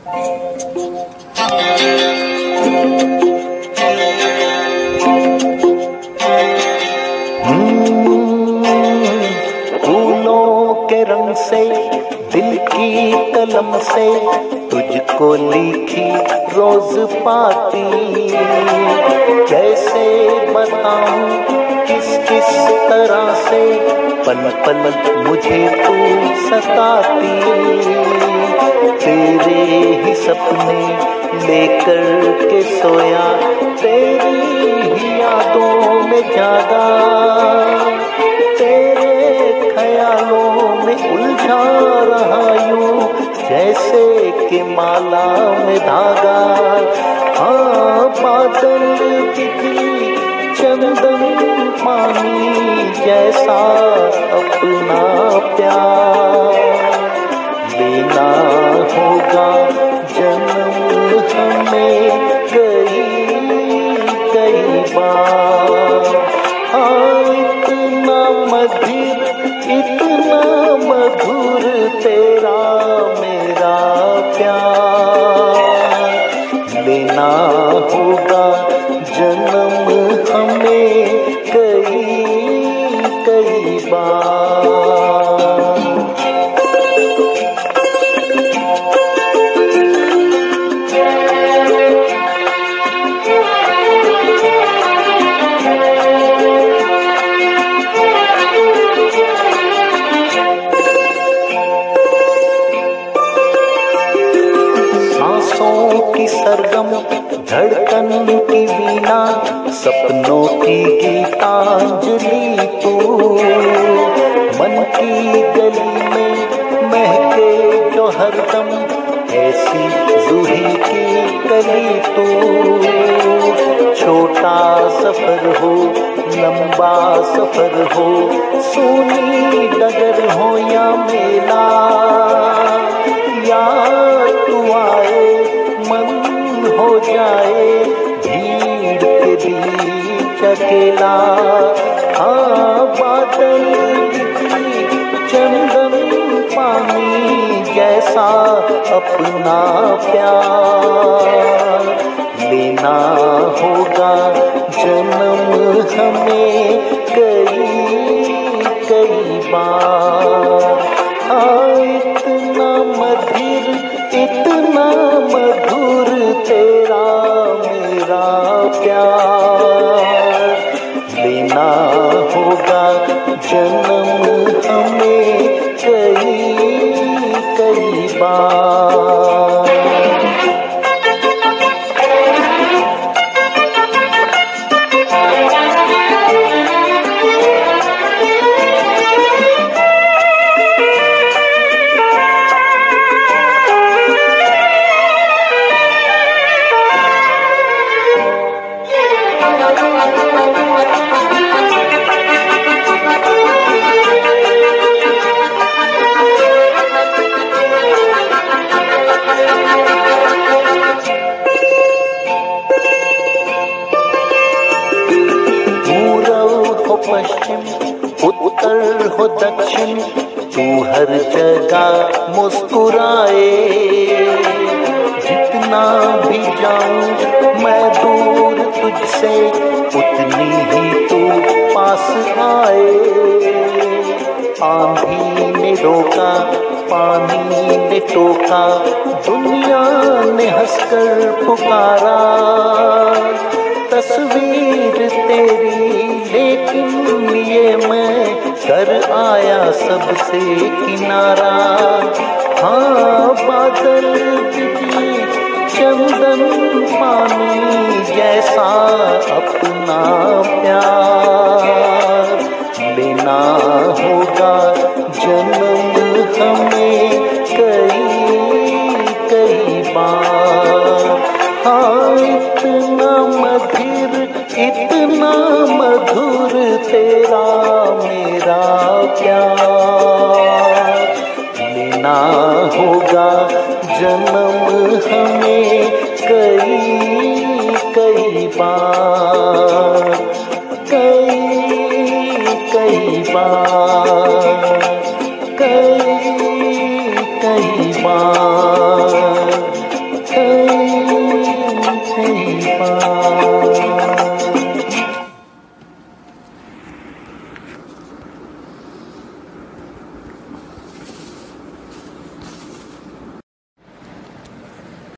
फूलों के रंग से दिल की कलम से तुझको लिखी रोज पाती, कैसे बताऊं किस किस तरह से पल पल मुझे तू सताती। तेरे ही सपने लेकर के सोया, तेरी ही यादों में जागा, तेरे ख्यालों में उलझा रहा यूं जैसे कि माला में धागा। हाँ, बादल बिजली चंदन पानी जैसा अपना प्यार लेना होगा जन्म हमें कई कई बार। हाँ, इतना मधुर तेरा मेरा प्यार लेना होगा जन्म हमें कई कई बार। सांसों की सरगम धड़कन की वीणा, सपनों की गीतांजलि तू, मन की गली में महके जो हरदम ऐसी जूही की कली तू। छोटा सफर हो लंबा सफर हो, सोनी डगर हो या मेला, या तू आए मन हो जाए भीड़ के बीच अकेला। हाँ, बादल बिजली चंदन पानी जैसा अपना प्यार लेना होगा जन्म हमें कई कई बार। हाँ, इतना मधुर तेरा मेरा प्यार लेना होगा जन्म हमें कई कई बार। पश्चिम उत्तर हो दक्षिण, तू हर जगह मुस्कुराए। जितना भी जाऊं मैं दूर तुझसे, उतनी ही तू पास आए। आंधी ने रोका पानी ने टोका, दुनिया ने हंसकर पुकारा। तस्वीर तेरी लेकिन ये मैं कर आया सबसे किनारा। हाँ, बादल बिजली चंदन पानी जैसा अपना प्यार लेना होगा जन्म हमें कई कई बार। हाँ, इतना मधुर तेरा मेरा प्यार लेना होगा जन्म हमें कई कई बार, कई कई बार, कई कई बार, से पार।